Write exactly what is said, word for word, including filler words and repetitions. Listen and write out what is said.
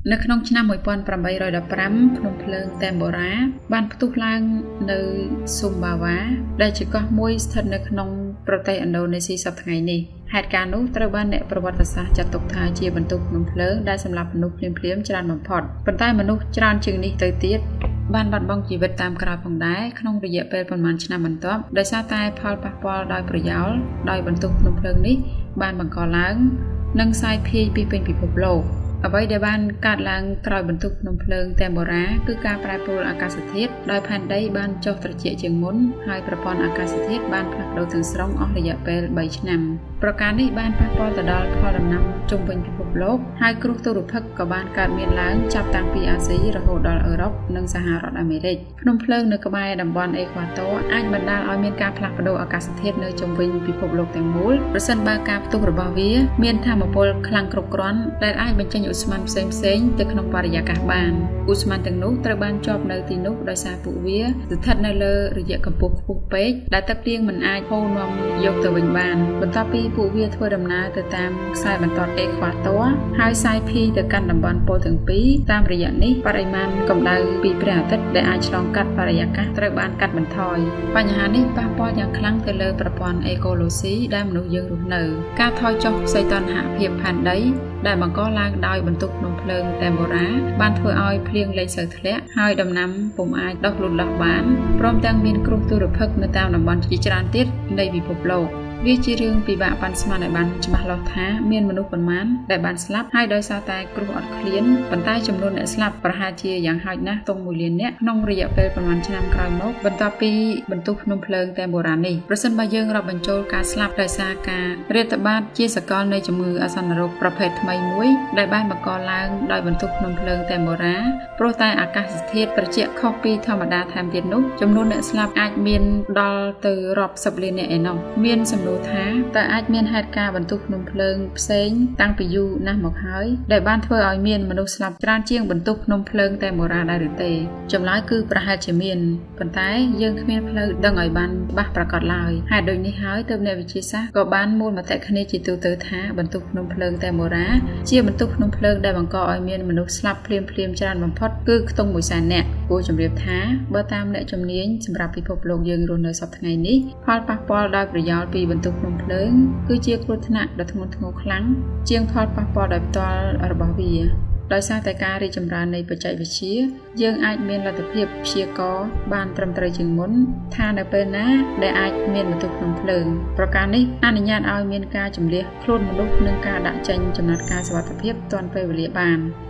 នៅក្នុងឆ្នាំmột nghìn tám trămដប់ប្រាំភ្នំភ្លើងតែមបូរ៉ាបានផ្ទុះឡើងនៅស៊ុំបាវ៉ាដែលជាកោះមួយស្ថិតនៅក្នុងប្រទេសឥណ្ឌូនេស៊ីសប្តាហ៍ថ្ងៃនេះហេតុការណ៍នោះត្រូវបានអ្នកប្រវត្តិសាស្ត្រចាត់ទុកថាជាបន្ទុកភ្នំភ្លើងដែលសម្លាប់មនុស្សភ្លាមៗច្រើនបំផុតប៉ុន្តែមនុស្សច្រើនជាងនេះទៅទៀតបានបាត់បង់ជីវិតតាមក្រោយផងដែរក្នុងរយៈពេលប្រមាណឆ្នាំបន្ទាប់ដោយសារតែផលប៉ះពាល់ដោយប្រយោលដោយបន្ទុកភ្នំភ្លើងនេះបានបង្កឡើងនិងសាយភាយពីពេញពិភពលោកអ្វីដែលបានកើតឡើងក្រោយបន្ទុកភ្នំភ្លើងតែមបូរ៉ាគឺការប្រែប្រួលអាកាសធាតុដោយផែនដីបានចុះត្រជាក់ជាងមុនហើយប្រព័ន្ធអាកាសធាតុបានផ្លាស់ប្ដូរទាំងស្រុងអស់រយៈពេលបីឆ្នាំប្រការនេះបានប៉ះពាល់ទៅដល់ផលដំណាំជុំវិញពិភពលោកហើយគ្រោះទុរភិក្សក៏បានកើតមានឡើងចាប់តាំងពីអាស៊ីរហូតដល់អឺរ៉ុបនិងសហរដ្ឋអាមេរិកភ្នំភ្លើងនៅក្បែរតំបន់អេក្វាទ័រអាចបណ្ដាលឲ្យមានការផ្លាស់ប្ដូរអាកាសធាតុនៅជុំវិញពិភពលោកទាំងមូលប្រសិនបើការផ្ទុះរបស់វាមានថាមពលខ្លាំងគ្រប់គ្រាន់ដែលអាចបញ្ចេញឧស្ម័នផ្សេងផ្សេងទៅក្នុងបរិយាកាសបានឧស្ម័នទាំងនោះត្រូវបានជាប់នៅទីនោះដោយសារពួកវាស្ថិតនៅលើរយៈកម្ពស់ខ្ពស់ពេកដែលទឹកភ្លៀងមិនអាចហូរនាំយកទៅវិញបានបន្ទាប់ពីពួកវាធ្វើដំណើរទៅតាមខ្សែបន្ទាត់អេក្វាទ័រហើយសាយភាយទៅកាន់តំបន់ប៉ូលទាំងពីរតាមរយៈនេះបរិមាណកម្ដៅពីព្រះអាទិត្យដែលអាចឆ្លងកាត់បរិយាកាសត្រូវបានកាត់បន្ថយបញ្ហានេះប៉ះពាល់យ៉ាងខ្លាំងទៅលើប្រព័ន្ធអេកូឡូស៊ីដែលមនុស្សយើងរស់នៅការថយចុះសីតុណ្ហភាពផែនដីដែលបង្កឡើងដោយបន្ទុកភ្នំភ្លើងតែមបូរ៉ាបានធ្វើឲ្យភ្លៀងលែងសូវធ្លាក់ហើយដំណាំពុំអាចដុះលូតលាស់បានព្រមទាំងមានគ្រោះទុរភិក្សនៅតាមតំបន់ជាច្រើនទៀតនៃពិភពលោកវាជារឿងពិបាកប៉ាន់ស្មានឲ្យបានច្បាស់លាស់ថាមានមនុស្សប៉ុន្មានដែលបានស្លាប់ហើយដោយសារតែគ្រោះអត់ឃ្លានប៉ុន្តែចំនួនអ្នកស្លាប់ប្រហែលជាយ៉ាងហោចណាស់ទង់មួយលាននាក់ក្នុងរយៈពេលប្រមាណឆ្នាំក្រោយមកបន្ទាប់ពីបន្ទុះភ្នំភ្លើងតែមបូរ៉ានេះប្រសិនបើយើងរាប់បញ្ចូលការស្លាប់ដោយសារការរាតត្បាតជាសកលនៃជំងឺអាសន្នរោគប្រភេទថ្មីមួយដែលបានបង្កឡើងដោយបន្ទុះភ្នំភ្លើងតែមបូរ៉ាព្រោះតែអាកាសធាតុត្រជាក់ខុសពីធម្មតាថែមទៀតនោះចំនួនអ្នកស្លាប់អាចមានដល់ទៅរាប់សិបលាននាក់ឯណោះមានសំណួរថាតើអាចមានហេតុការណ៍បន្ទុះភ្នំភ្លើងផ្សេងតាំងពីយូរណាស់មកហើយដែលបានធ្វើឲ្យមានមនុស្សស្លាប់ច្រើនជាងបន្ទុះភ្នំភ្លើងតែមបូរ៉ាដែរឬទេចម្លើយគឺប្រហែលជាមានប៉ុន្តែយើងគ្មានផ្លូវដឹងឲ្យបានច្បាស់ប្រាកដឡើយហេតុដូចនេះហើយទើបអ្នកវិទ្យាសាស្ត្រក៏បានមូលមតិគ្នាជាទូទៅថាបន្ទុះភ្នំភ្លើងតែមបូរ៉ាជាបន្ទុះភ្នំភ្លើងដែលបង្កឲ្យមានមនុស្សស្លាប់ភ្លាមៗច្រើនបំផុតគឺខ្ទង់មួយសែននាក់គួរជម្រាបថាបើតាមអ្នកជំនាញសម្រាប់ពិភពលោកយើងរស់នៅសប្តាហ៍ថ្ងៃនេះផលប៉ះពាល់ដោយប្រយោលពីបន្ទុះភ្នំភ្លើងគឺជាគ្រោះថ្នាក់ដ៏ធ្ងន់ធ្ងរខ្លាំងជាងផលប៉ះពាល់ដោយផ្ទាល់របស់វាដោយសារតែការរីកចម្រើននៃបច្ចេកវិទ្យាយើងអាចមានលទ្ធភាពព្យាករណ៍បានត្រឹមត្រូវជាងមុនថានៅពេលណាដែលអាចមានបន្ទុះភ្នំភ្លើងប្រការនេះអនុញ្ញាតឲ្យមានការជម្លៀសខ្លួនមនុស្សនិងការដាក់ចេញចំណាត់ការសុវត្ថិភាពទាន់ពេលវេលាបាន